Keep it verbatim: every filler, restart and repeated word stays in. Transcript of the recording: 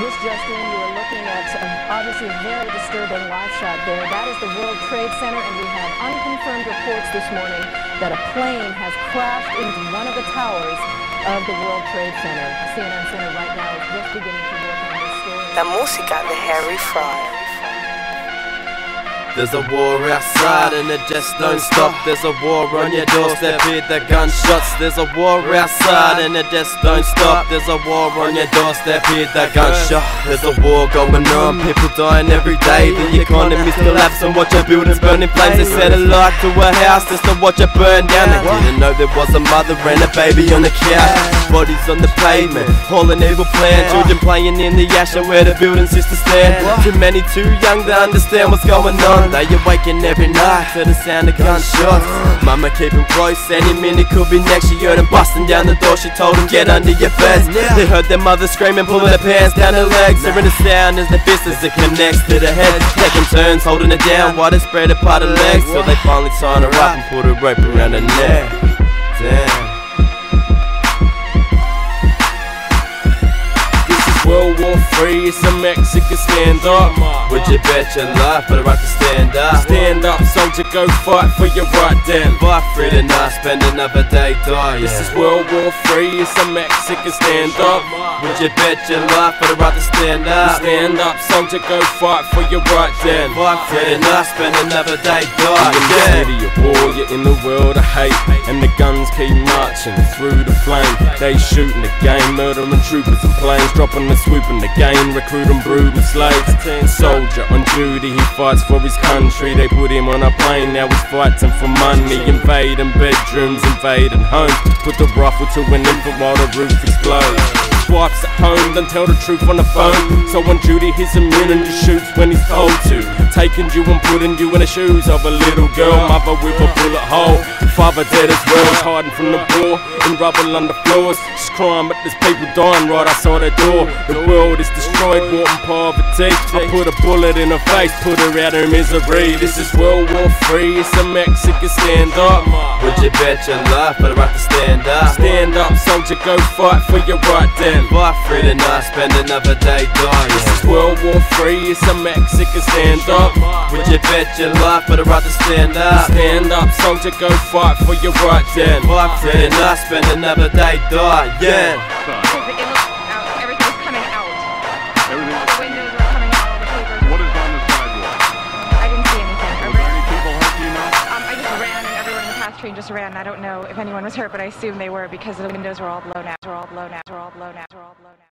this just in, you are looking at uh, obviously a very disturbing live shot there. That is the World Trade Center, and we have unconfirmed reports this morning that a plane has crashed into one of the towers of the World Trade Center. C N N Center right now is just beginning to work on this story. La música de Harry Fraud. There's a war outside and it just don't stop. There's a war on your doorstep, hear the gunshots. There's a war outside and it just don't stop. There's a war on your doorstep, hear the gunshot. There's a war going on, people dying every day. The economy's collapsing, watch your buildings burn in flames. They set a light to a house just to watch it burn down. They didn't know there was a mother and a baby on the couch. Bodies on the pavement, all an evil plan. Children playing in the ash and where the buildings used to stand. Too many too young to understand what's going on. They awaken every night to the sound of gunshots. Mama keep him close, any minute could be next. She heard him busting down the door, she told him get under your beds. They heard their mother screaming, pulling their pants down her legs. Hearing the sound as the fist as it connects to the head. Taking turns, holding it down while they spread apart her legs. Till they finally sign her up and put a rope around her neck. Damn. World War Three, it's a Mexican stand-up. Would you bet your life for the right to stand up? Stand up, soldier, go fight for your right then. Fight for it and not spend another day die. This is World War Three, it's a Mexican stand-up. Would you bet your life for the right to stand up? Stand up, soldier, go fight for your right then. Fight for it and not spend another day die. In the city of war, you're in the world of hate, and the guns keep marching through the flame. They shooting the game, murdering troopers and planes, dropping the swooping the game, recruiting brutal slaves. Soldier on duty, he fights for his country. They put him on a plane, now he's fighting for money. Invading bedrooms, invading homes. Put the rifle to an infant while the roof explodes. Wife's at home, don't tell the truth on the phone. So on duty he's immune and just shoots when he's told to. Taking you and putting you in the shoes of a little girl. Mother with a bullet hole, father dead as well. He's hiding from the war, in rubble on the floors. Just crying but there's people dying right outside the door. The world is destroyed, war and poverty. I put a bullet in her face, put her out of misery. This is World War Three, it's a Mexican stand-up. Would you bet your life for the right to stand up? Stand up, soldier, go fight for your right then. Fight for it and not spend another day dying. This is World War Three, it's a Mexican stand-up. Would you bet your life for the right to stand up? Stand up, soldier, go fight for your right then. Fight for it and not spend another day dying. Because it looks out, everything's coming out. Everything. All the windows are coming out, all the papers. What is on the sidewalk? I didn't see anything. I Was there ran, any people hurt, do you know? um, I just ran and everyone in the pass train just ran. I don't know if anyone was hurt, but I assume they were because the windows were all blown out. Were all blown out. Were all blown out. Were all blown out.